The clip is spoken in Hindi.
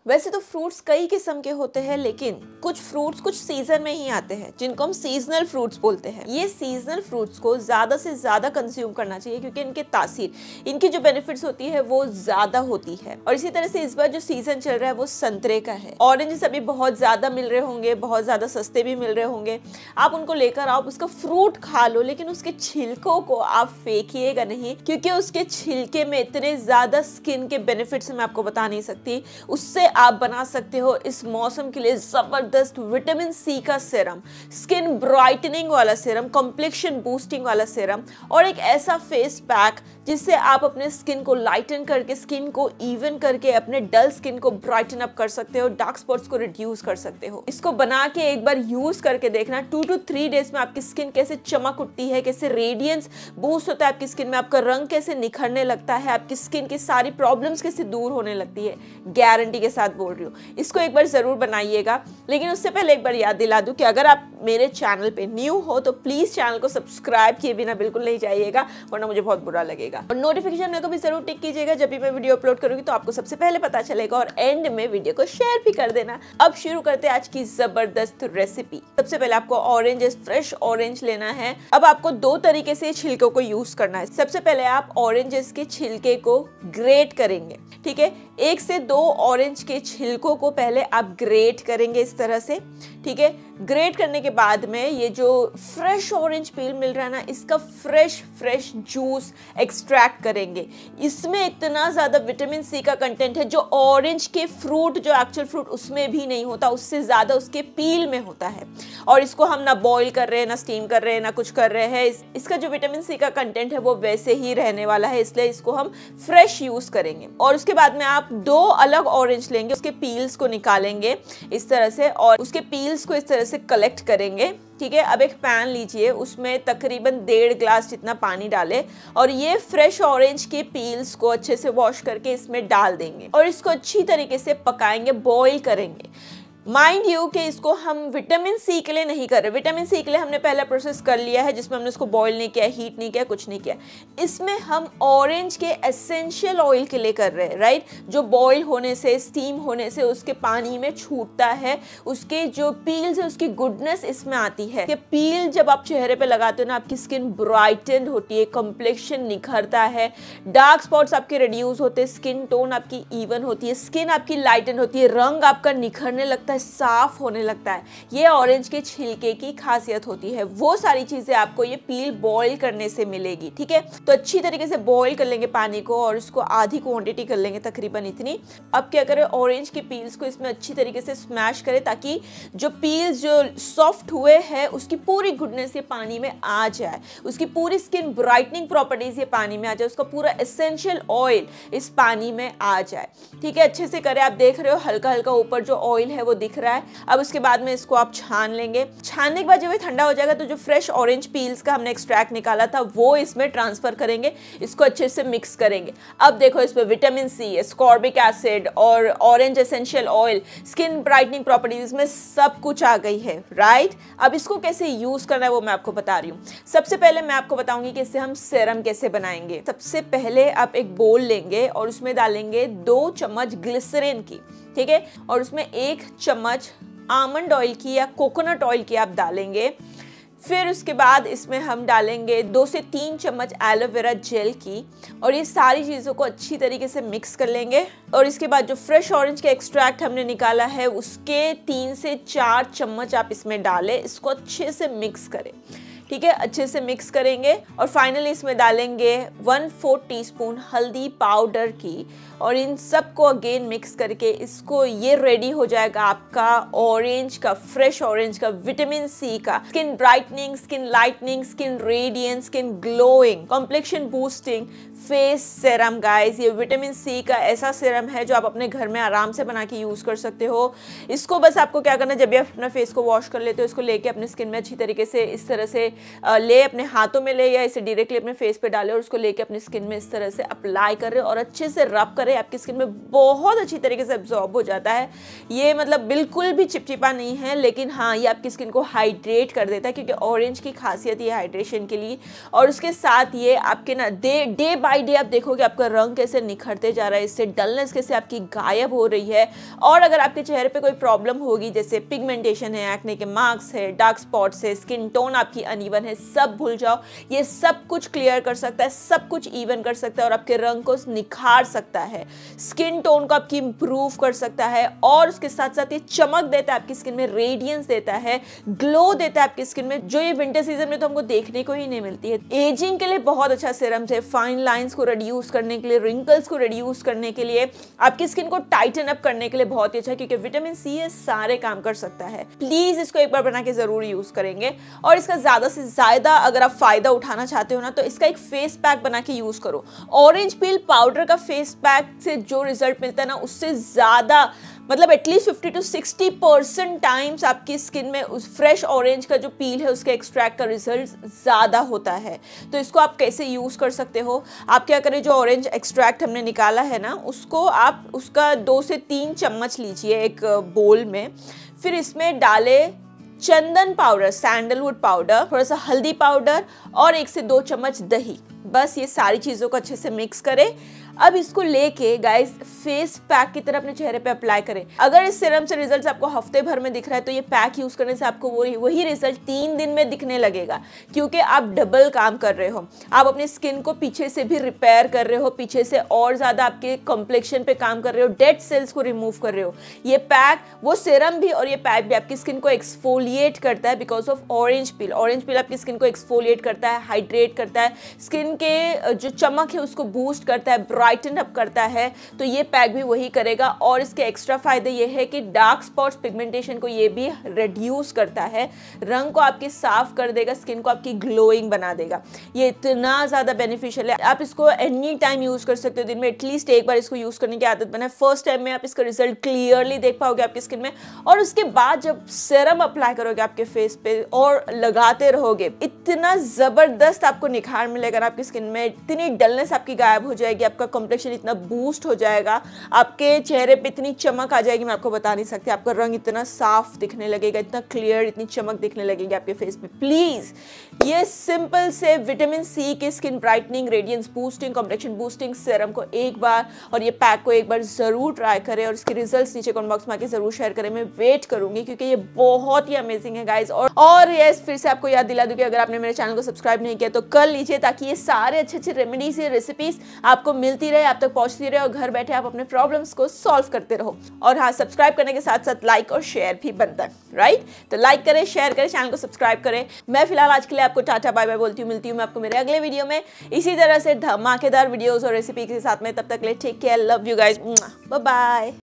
वैसे तो फ्रूट्स कई किस्म के होते हैं, लेकिन कुछ फ्रूट्स कुछ सीजन में ही आते हैं जिनको हम सीजनल फ्रूट्स बोलते हैं। ये सीजनल फ्रूट्स को ज्यादा से ज्यादा कंज्यूम करना चाहिए क्योंकि इनके तासीर, इनकी जो बेनिफिट्स होती है वो ज्यादा होती है। और इसी तरह से इस बार जो सीजन चल रहा है वो संतरे का है। ऑरेंजेस अभी बहुत ज्यादा मिल रहे होंगे, बहुत ज्यादा सस्ते भी मिल रहे होंगे। आप उनको लेकर आओ, उसका फ्रूट खा लो, लेकिन उसके छिलकों को आप फेंकिएगा नहीं, क्योंकि उसके छिलके में इतने ज्यादा स्किन के बेनिफिट्स मैं आपको बता नहीं सकती। उससे आप बना सकते हो इस मौसम के लिए जबरदस्त विटामिन सी का सीरम, स्किन ब्राइटनिंग वाला सीरम, कॉम्प्लेक्शन बूस्टिंग वाला सीरम, और एक ऐसा फेस पैक जिससे आप अपने स्किन को लाइटन करके, स्किन को इवन करके, अपने डल स्किन को ब्राइटन अप कर सकते हो, डार्क स्पॉट्स को रिड्यूस कर सकते हो। इसको बना के एक बार यूज करके देखना, 2 to 3 डेज में आपकी स्किन कैसे चमक उठती है, कैसे रेडियंस बूस्ट होता है आपकी स्किन में, आपका रंग कैसे निखरने लगता है, आपकी स्किन की सारी प्रॉब्लम्स कैसे दूर होने लगती है। गारंटी के साथ बोल रही हूँ, इसको एक बार जरूर बनाइएगा। लेकिन उससे पहले एक बार याद दिला दूं कि अगर आप मेरे चैनल पे न्यू हो तो प्लीज चैनल को सब्सक्राइब किए बिना बिल्कुल नहीं जाइएगा, वरना मुझे बहुत बुरा लगेगा। और नोटिफिकेशन में को भी जरूर टिक कीजिएगा, जब भी मैं वीडियो अपलोड करूंगी तो आपको सबसे पहले पता चलेगा। और एंड में वीडियो को शेयर भी कर देना। अब शुरू करते हैं आज की जबरदस्त रेसिपी। सबसे पहले आपको ऑरेंज, फ्रेश ऑरेंज लेना है। अब आपको 2 तरीके से छिलकों को यूज करना है। सबसे पहले आप ऑरेंजेस के छिलके को ग्रेट करेंगे, ठीक है। 1 से 2 ऑरेंज के छिलकों को पहले आप ग्रेट करेंगे इस तरह से, ठीक है। ग्रेट करने के बाद में ये जो फ्रेश ऑरेंज पील मिल रहा है ना, इसका फ्रेश जूस एक्सट्रैक्ट करेंगे। इसमें इतना ज्यादा विटामिन सी का कंटेंट है जो ऑरेंज के फ्रूट, जो एक्चुअल फ्रूट, उसमें भी नहीं होता, उससे ज्यादा उसके पील में होता है। और इसको हम ना बॉईल कर रहे हैं, ना स्टीम कर रहे हैं, ना कुछ कर रहे हैं। इसका जो विटामिन सी का कंटेंट है वो वैसे ही रहने वाला है, इसलिए इसको हम फ्रेश यूज करेंगे। और उसके बाद में आप 2 अलग ऑरेंज लेंगे, उसके पील्स को निकालेंगे इस तरह से, और उसके पील्स को इस तरह से कलेक्ट करेंगे, ठीक है। अब एक पैन लीजिए, उसमें तकरीबन 1.5 ग्लास जितना पानी डालें और ये फ्रेश ऑरेंज के पील्स को अच्छे से वॉश करके इसमें डाल देंगे और इसको अच्छी तरीके से पकाएंगे, बॉईल करेंगे। माइंड यू कि इसको हम विटामिन सी के लिए नहीं कर रहे। विटामिन सी के लिए हमने पहला प्रोसेस कर लिया है, जिसमें हमने उसको बॉईल नहीं किया, हीट नहीं किया, कुछ नहीं किया। इसमें हम ऑरेंज के एसेंशियल ऑयल के लिए कर रहे हैं, राइट। जो बॉईल होने से, स्टीम होने से उसके पानी में छूटता है, उसके जो पील्स है उसकी गुडनेस इसमें आती है। कि पील जब आप चेहरे पे लगाते हो ना, आपकी स्किन ब्राइटन होती है, कॉम्प्लेक्शन निखरता है, डार्क स्पॉट्स आपके रिड्यूस होते हैं, स्किन टोन आपकी इवन होती है, स्किन आपकी लाइटन होती है, रंग आपका निखरने लगता है, साफ होने लगता है। ये ऑरेंज के छिलके की खासियत होती है। वो सारी चीजें आपको ये पील बॉईल करने से मिलेगी, ठीक है। तो अच्छी तरीके से बॉईल कर लेंगे पानी को और उसको आधी क्वांटिटी कर लेंगे, तकरीबन इतनी। अब क्या करें, ऑरेंज के पील्स को इसमें अच्छी तरीके से स्मैश करें ताकि जो पील्स जो सॉफ्ट हुए हैं उसकी पूरी गुडनेस ये पानी में आ जाए, उसकी पूरी स्किन ब्राइटनिंग प्रॉपर्टीज ये पानी में आ जाए, उसका पूरा एसेंशियल ऑयल इस पानी में आ जाए, ठीक है। अच्छे से करें। आप देख रहे हो हल्का हल्का ऊपर जो ऑयल है वो दिख रहा है। अब उसके बाद में इसको आप छान लेंगे। छानने के बाद जब ये ठंडा हो जाएगा तो जो फ्रेश ऑरेंज पील्स का हमने एक्सट्रैक्ट निकाला था वो इसमें ट्रांसफर करेंगे, इसको अच्छे से मिक्स करेंगे। अब देखो इसमें विटामिन सी, स्कॉर्बिक एसिड और orange essential oil, skin brightening properties में सब कुछ आ गई है, राइट। अब इसको कैसे यूज करना है वो मैं आपको बता रही हूँ। सबसे पहले मैं आपको बताऊंगी कि इससे हम सीरम कैसे बनाएंगे। सबसे पहले आप एक बोल लेंगे और उसमें डालेंगे 2 चम्मच ग्लिसरीन की, ठीक है। और उसमें 1 चम्मच आमंड ऑयल की या कोकोनट ऑयल की आप डालेंगे। फिर उसके बाद इसमें हम डालेंगे 2 से 3 चम्मच एलोवेरा जेल की, और ये सारी चीज़ों को अच्छी तरीके से मिक्स कर लेंगे। और इसके बाद जो फ्रेश ऑरेंज का एक्सट्रैक्ट हमने निकाला है उसके 3 से 4 चम्मच आप इसमें डालें, इसको अच्छे से मिक्स करें, ठीक है। अच्छे से मिक्स करेंगे और फाइनली इसमें डालेंगे 1/4 टीस्पून हल्दी पाउडर की, और इन सबको अगेन मिक्स करके इसको ये रेडी हो जाएगा आपका ऑरेंज का, फ्रेश ऑरेंज का, विटामिन सी का, skin brightening, skin lightening, skin radiance, skin glowing, complexion boosting face serum. Guys, ये विटामिन सी का ऐसा सीरम है जो आप अपने घर में आराम से बना के यूज कर सकते हो। इसको बस आपको क्या करना है, जब भी आप अपना फेस को वॉश कर लेते हो, इसको लेके अपने स्किन में अच्छी तरीके से इस तरह से ले, अपने हाथों में ले या इसे डायरेक्टली अपने फेस पे डाले और उसको लेके अपनी स्किन में इस तरह से अप्लाई कर रहे हो और अच्छे से रब करें। आपकी स्किन में बहुत अच्छी तरीके से एब्जॉर्ब हो जाता है। ये मतलब बिल्कुल भी चिपचिपा नहीं है, लेकिन हाँ ये आपकी स्किन को हाइड्रेट कर देता है, क्योंकि ऑरेंज की खासियत ये हाइड्रेशन के लिए। और उसके साथ ये आपके ना डे बाय बाय डे आप देखोगे आपका रंग कैसे निखरते जा रहा है, इससे डलनेस कैसे आपकी गायब हो रही है। और अगर आपके चेहरे पे कोई प्रॉब्लम होगी जैसे पिगमेंटेशन है, एक्ने के मार्क्स है, डार्क स्पॉट्स है, स्किन टोन आपकी अनइवन है, सब भूल जाओ। ये सब कुछ क्लियर कर सकता है, सब कुछ इवन कर सकता है और आपके रंग को निखार सकता है, स्किन टोन को आपकी इंप्रूव कर सकता है और उसके साथ साथ ये चमक देता है आपकी स्किन में, रेडियंस देता है, ग्लो देता है आपकी स्किन में, जो ये विंटर सीजन में तो हमको देखने को ही नहीं मिलती है। एजिंग के लिए बहुत अच्छा सीरम है, फाइन लाइंस को रिड्यूस करने के लिए, रिंकल्स को रिड्यूस करने के लिए, आपकी स्किन को टाइटन अप करने के लिए बहुत ही अच्छा है, क्योंकि विटामिन सी ये सारे काम कर सकता है। प्लीज इसको एक बार बना के जरूर यूज करेंगे और इसका ज्यादा से ज्यादा अगर आप फायदा उठाना चाहते हो ना तो इसका एक फेस पैक बना के यूज करो। ऑरेंज पील पाउडर का फेस पैक से जो रिजल्ट मिलता है ना उससे ज्यादा, मतलब एटलीस्ट 50 to 60% टाइम्स आपकी स्किन में उस फ्रेश ऑरेंज का जो पील है उसके एक्सट्रैक्ट का रिजल्ट ज़्यादा होता है। तो इसको आप कैसे यूज़ कर सकते हो, आप क्या करें, जो ऑरेंज एक्सट्रैक्ट हमने निकाला है ना उसको आप उसका 2 से 3 चम्मच लीजिए एक बोल में, फिर इसमें डाले चंदन पाउडर, सैंडलवुड पाउडर, थोड़ा सा हल्दी पाउडर और 1 से 2 चम्मच दही। बस ये सारी चीज़ों को अच्छे से मिक्स करें। अब इसको लेके गाइस फेस पैक की तरह अपने चेहरे पे अप्लाई करें। अगर इस सीरम से रिजल्ट आपको हफ्ते भर में दिख रहा है तो ये पैक यूज करने से आपको वही रिजल्ट 3 दिन में दिखने लगेगा, क्योंकि आप डबल काम कर रहे हो। आप अपनी स्किन को पीछे से भी रिपेयर कर रहे हो, पीछे से और ज्यादा आपके कॉम्प्लेक्शन पे काम कर रहे हो, डेड सेल्स को रिमूव कर रहे हो। ये पैक, वो सीरम भी और ये पैक भी आपकी स्किन को एक्सफोलिएट करता है because of orange peel. Orange peel आपकी स्किन को एक्सफोलिएट करता है, हाइड्रेट करता है, स्किन के जो चमक है उसको बूस्ट करता है, ब्राइटन अप करता है। तो ये पैक भी वही करेगा और इसके एक्स्ट्रा फायदे ये है कि डार्क स्पॉट्स, पिगमेंटेशन को ये भी रिड्यूस करता है, रंग को आपकी साफ कर देगा, स्किन को आपकी ग्लोइंग बना देगा। ये इतना ज़्यादा बेनिफिशियल है, आप इसको एनी टाइम यूज़ कर सकते हो। दिन में एटलीस्ट एक बार इसको यूज़ करने की आदत बनाए। फर्स्ट टाइम में आप इसका रिजल्ट क्लियरली देख पाओगे आपकी स्किन में, और उसके बाद जब सीरम अप्लाई करोगे आपके फेस पे और लगाते रहोगे, इतना ज़बरदस्त आपको निखार मिलेगा आपकी स्किन में, इतनी डलनेस आपकी गायब हो जाएगी, आपका कॉम्प्लेक्शन इतना बूस्ट हो जाएगा, आपके चेहरे पे इतनी चमक आ जाएगी मैं आपको बता नहीं सकती। आपका रंग इतना साफ दिखने लगेगा, इतना क्लियर, इतनी चमक दिखने लगेगी आपके फेस पे। प्लीज ये सिंपल से विटामिन सी के skin brightening, radiance boosting, complexion boosting serum को एक बार और ये पैक को एक बार जरूर ट्राई करें और इसके रिजल्ट्स नीचे कमेंट बॉक्स में आके जरूर शेयर करें। मैं वेट करूंगी क्योंकि ये बहुत ही अमेजिंग है गाइज। और यस, फिर से आपको याद दिला दूं कि अगर आपने मेरे चैनल को सब्सक्राइब नहीं किया तो कर लीजिए, ताकि ये सारे अच्छे अच्छे रेमेडीज, ये रेसिपीज आपको मिलती रहे, आप तक पहुंचती रहे और घर बैठे आप अपने प्रॉब्लम्स को सॉल्व करते रहो। और हाँ, सब्सक्राइब करने के साथ साथ लाइक और शेयर भी बनता है, राइट? तो लाइक करें, शेयर करें, चैनल को सब्सक्राइब करें। मैं फिलहाल आज के लिए आपको टाटा बाय बाय बोलती हूँ। मिलती हूँ मैं आपको मेरे अगले वीडियो में इसी तरह से धमाकेदार वीडियोस और रेसिपी के साथ में। तब तक के लिए take care, love you guys, bye bye.